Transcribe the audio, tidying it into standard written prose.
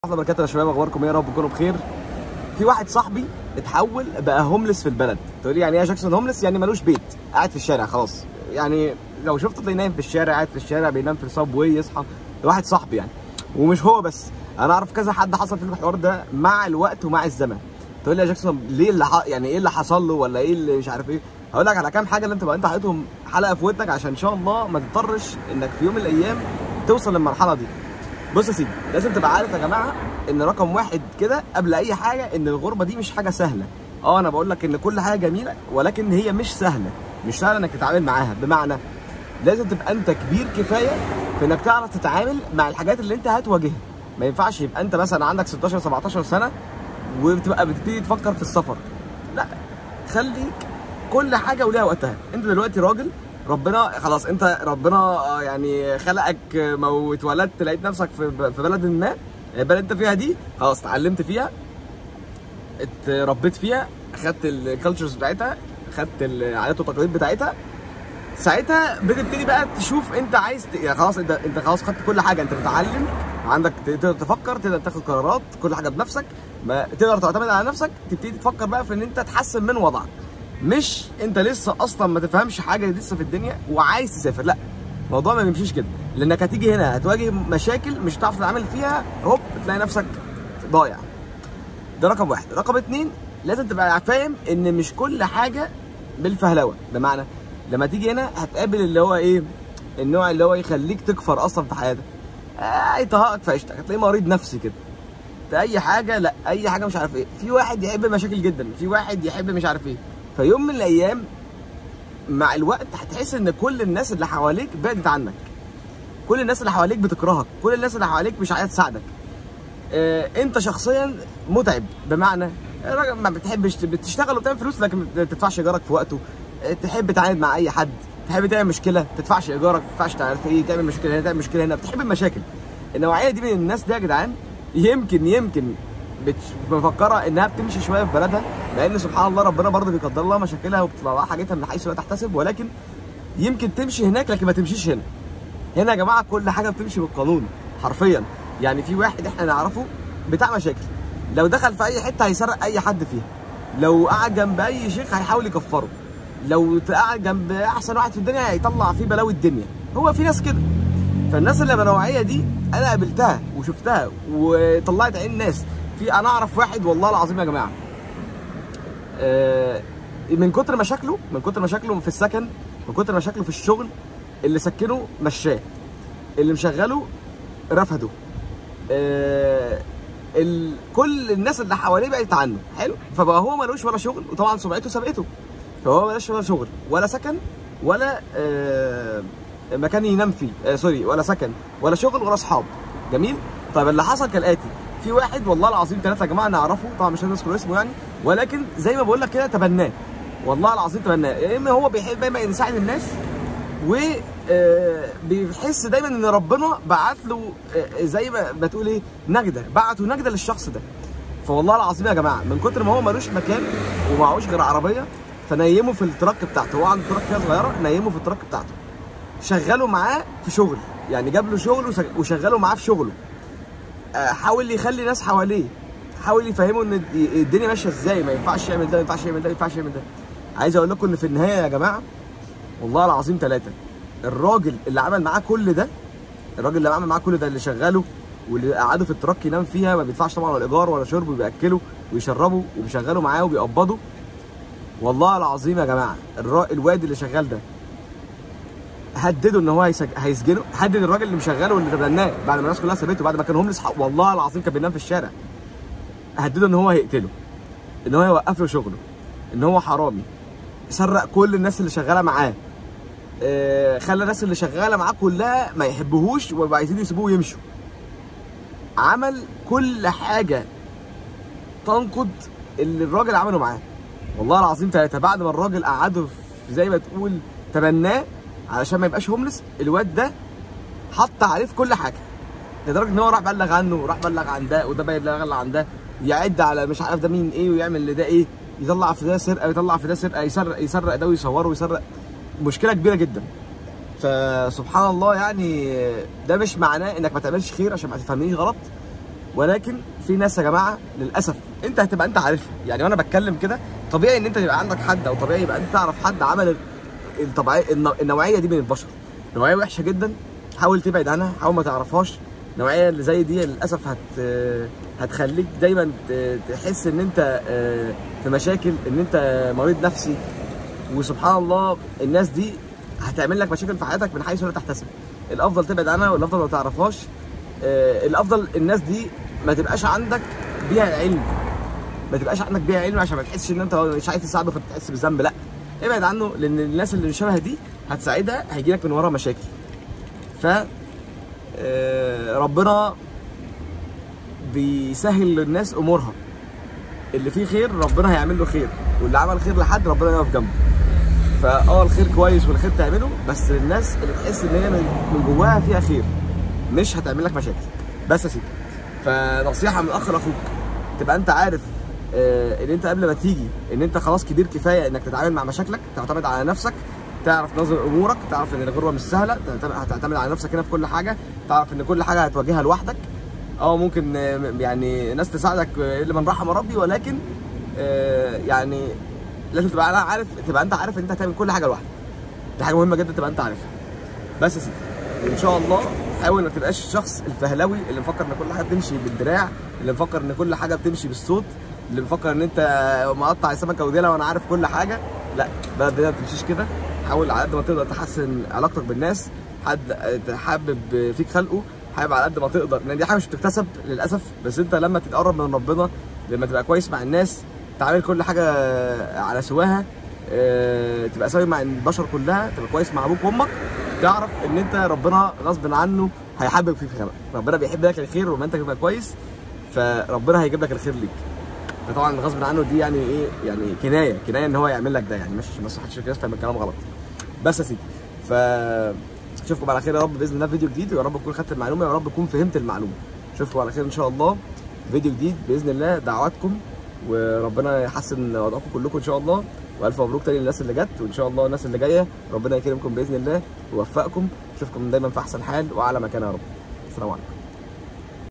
الله وبركاته يا شباب، اخباركم ايه؟ يا رب تكونوا بخير. في واحد صاحبي اتحول بقى هوملس في البلد. تقول لي يعني ايه يا جاكسون هوملس؟ يعني ملوش بيت، قاعد في الشارع خلاص. يعني لو شفته تلاقيه نايم في الشارع، قاعد في الشارع، بينام في الصاب واي يصحى. ده واحد صاحبي يعني، ومش هو بس، انا اعرف كذا حد حصل في الحوار ده مع الوقت ومع الزمن. تقول لي يا جاكسون ليه يعني ايه اللي حصل له، ولا ايه اللي مش عارف ايه؟ هقول لك على كام حاجه اللي انت حاططهم حلقه في ودنك عشان ان شاء الله ما تضطرش انك في يوم من الايام توصل للمرحله دي. بص يا سيدي، لازم تبقى عارف يا جماعه ان رقم واحد كده قبل اي حاجه ان الغربه دي مش حاجه سهله. انا بقول لك ان كل حاجه جميله، ولكن هي مش سهله، مش سهله انك تتعامل معاها. بمعنى لازم تبقى انت كبير كفايه في انك تعرف تتعامل مع الحاجات اللي انت هتواجهها. ما ينفعش يبقى انت مثلا عندك 16 17 سنه وبتبقى بتبتدي تفكر في السفر. لا، خليك كل حاجه وليها وقتها. انت دلوقتي راجل، ربنا خلاص، انت ربنا يعني خلقك واتولدت لقيت نفسك في بلد ما، البلد انت فيها دي خلاص اتعلمت فيها، اتربيت فيها، خدت الكالتشرز بتاعتها، خدت العادات والتقاليد بتاعتها. ساعتها بتبتدي بقى تشوف انت عايز يعني خلاص انت خلاص خدت كل حاجه، انت بتتعلم، عندك تقدر تفكر، تقدر تاخد قرارات، كل حاجه بنفسك، ما تقدر تعتمد على نفسك. تبتدي تفكر بقى في ان انت تحسن من وضعك. مش انت لسه اصلا ما تفهمش حاجه لسه في الدنيا وعايز تسافر، لا، الموضوع ما بيمشيش كده. لانك هتيجي هنا هتواجه مشاكل مش هتعرف تتعامل فيها، هوب تلاقي نفسك ضايع. ده رقم واحد. رقم اتنين، لازم تبقى فاهم ان مش كل حاجه بالفهلوه. بمعنى لما تيجي هنا هتقابل اللي هو ايه، النوع اللي هو يخليك تكفر اصلا في حياتك، يطهقك في عيشتك، هتلاقيه مريض نفسي كده. اي حاجه، لا اي حاجه مش عارف ايه. في واحد يحب المشاكل جدا، في واحد يحب مش عارف ايه. فيوم من الايام مع الوقت هتحس ان كل الناس اللي حواليك بعدت عنك، كل الناس اللي حواليك بتكرهك، كل الناس اللي حواليك مش عايزه تساعدك. انت شخصيا متعب. بمعنى الراجل ما بتحبش بتشتغل وبتعمل فلوس لكن ما تدفعش ايجارك في وقته، تحب تتعامل مع اي حد، تحب تعمل مشكله ما تدفعش ايجارك، ما تدفعش تعرف ايه، تعمل مشكله هنا تعمل مشكله هنا، بتحب المشاكل. النوعيه دي من الناس دي يا جدعان يمكن مفكره انها بتمشي شويه في بلدها، لان سبحان الله ربنا برضه بيقدر لها مشاكلها وبتطلع لها حاجتها من حيث لا تحتسب، ولكن يمكن تمشي هناك لكن ما تمشيش هنا. هنا يا جماعه كل حاجه بتمشي بالقانون حرفيا. يعني في واحد احنا نعرفه بتاع مشاكل، لو دخل في اي حته هيسرق اي حد فيها، لو قعد جنب اي شيخ هيحاول يكفره، لو قعد جنب احسن واحد في الدنيا هيطلع فيه بلاوي الدنيا. هو في ناس كده. فالناس اللي بنوعيه دي انا قابلتها وشفتها وطلعت عين الناس. انا اعرف واحد والله العظيم يا جماعه، من كتر مشاكله في السكن، من كتر مشاكله في الشغل، اللي سكنه مشاه، اللي مشغله رفضه، كل الناس اللي حواليه بعدت عنه. حلو، فبقى هو ملوش ولا شغل، وطبعا سمعته سبقته، فهو ملوش ولا شغل ولا سكن ولا مكان ينام فيه، سوري، ولا سكن ولا شغل ولا اصحاب. جميل. طيب اللي حصل كالاتي، في واحد والله العظيم 3 يا جماعه نعرفه، طبعا مش هنذكر اسمه يعني، ولكن زي ما بقول لك كده تبناه، والله العظيم تبناه. يا اما هو بيحب دايما يساعد الناس، و بيحس دايما ان ربنا بعت له زي ما تقول ايه، نجده، بعته نجده للشخص ده. فوالله العظيم يا جماعه من كتر ما هو ملوش مكان ومعهوش غير عربيه، فنيمه في التراك بتاعته، هو عنده تراك كده صغيره، نيمه في التراك بتاعته، شغله معاه في شغل، يعني جاب له شغل وشغله معاه في شغله. حاول يخلي ناس حواليه، حاول يفهمه ان الدنيا ماشيه ازاي، ما ينفعش يعمل ده، ما ينفعش يعمل ده، ما ينفعش يعمل ده. عايز اقول لكم ان في النهايه يا جماعه والله العظيم 3، الراجل اللي عمل معاه كل ده، اللي شغله واللي قعده في التراك ينام فيها، ما بيدفعش طبعا ولا ايجار ولا شرب، وبياكله ويشربه وبيشغله معاه وبيقبضه. والله العظيم يا جماعه الواد اللي شغال ده هدده ان هو هيسجنه، هدد الراجل اللي مشغله واللي تبناه بعد ما الناس كلها سابته، بعد ما كان هوملس والله العظيم كان بينام في الشارع، هدده ان هو هيقتله، ان هو يوقف له شغله، ان هو حرامي، سرق كل الناس اللي شغاله معاه، خلى الناس اللي شغاله معاه كلها ما يحبوهوش وعايزين يسيبوه ويمشوا. عمل كل حاجه تنقض اللي الراجل عمله معاه. والله العظيم 3 بعد ما الراجل قعده زي ما تقول تبناه علشان ما يبقاش هوملس، الواد ده حط عليه في كل حاجه، لدرجه ان هو راح بلغ عنه، وراح بلغ عن ده، وده بلغ عن ده، يعد على مش عارف ده مين ايه، ويعمل لده ايه، يطلع في ده سرقه ويطلع في ده سرقه، يسرق ده ويصوره ويسرق. مشكله كبيره جدا. فسبحان الله يعني ده مش معناه انك ما تعملش خير، عشان ما تفهمنيش غلط. ولكن في ناس يا جماعه للاسف انت هتبقى انت عارفها، يعني وانا بتكلم كده طبيعي ان انت يبقى عندك حد، او طبيعي يبقى انت تعرف حد عمل النوعيه دي من البشر، نوعيه وحشه جدا، حاول تبعد عنها، حاول ما تعرفهاش. النوعيه اللي زي دي للاسف هتخليك دايما تحس ان انت في مشاكل، ان انت مريض نفسي، وسبحان الله الناس دي هتعمل لك مشاكل في حياتك من حيث لا تحتسب. الافضل تبعد عنها، والافضل ما تعرفهاش. الافضل الناس دي ما تبقاش عندك بيها علم، ما تبقاش عندك بيها علم عشان ما تحسش ان انت مش عايز تساعده فتحس بالذنب، لا ابعد عنه، لان الناس اللي شبه دي هتساعدها هيجي لك من وراها مشاكل. ف ربنا بيسهل للناس امورها، اللي فيه خير ربنا هيعمل له خير، واللي عمل خير لحد ربنا يقف جنبه. الخير كويس والخير تعمله، بس للناس اللي تحس ان هي من جواها فيها خير، مش هتعمل لك مشاكل. بس يا سيدي، فنصيحه من اخ لاخوك، تبقى انت عارف ان انت قبل ما تيجي ان انت خلاص كبير كفايه انك تتعامل مع مشاكلك، تعتمد على نفسك، تعرف تنظم امورك، تعرف ان الغربه مش سهله، هتعتمد على نفسك هنا في كل حاجه، تعرف ان كل حاجه هتواجهها لوحدك. ممكن يعني ناس تساعدك الا من رحم ربي، ولكن يعني لازم تبقى عارف، تبقى انت عارف ان انت هتعمل كل حاجه لوحدك. دي حاجه مهمه جدا تبقى انت عارفها. بس يا سيدي، ان شاء الله حاول ما تبقاش الشخص الفهلوي اللي مفكر ان كل حاجه بتمشي بالدراع، اللي مفكر ان كل حاجه بتمشي بالصوت، اللي مفكر ان انت مقطع سمكه وديلها وانا عارف كل حاجه. لا، بقى الدنيا ما بتمشيش كده. حاول على قد ما تقدر تحسن علاقتك بالناس، حد تحبب فيك خلقه، حابب على قد ما تقدر، لان دي حاجه مش بتكتسب للاسف. بس انت لما تتقرب من ربنا، لما تبقى كويس مع الناس، تعمل كل حاجه على سواها، تبقى سوي مع البشر كلها، تبقى كويس مع ابوك وامك، تعرف ان انت ربنا غصب عنه هيحبب فيك خلقك. ربنا بيحب لك الخير، وما انت تبقى كويس فربنا هيجيب لك الخير ليك. فطبعا غصب عنه دي يعني ايه، يعني كنايه ان هو يعمل لك ده، يعني مش بس حدش يفهم الكلام غلط. بس يا سيدي، اشوفكم على خير يا رب باذن الله في فيديو جديد، ويا رب تكون خدت المعلومه، يا رب تكون فهمت المعلومه. اشوفكم على خير ان شاء الله فيديو جديد باذن الله. دعواتكم، وربنا يحسن وضعكم كلكم ان شاء الله، والف مبروك تاني للناس اللي جت، وان شاء الله الناس اللي جايه ربنا يكرمكم باذن الله ويوفقكم. اشوفكم دايما في احسن حال واعلى مكان يا رب. السلام عليكم.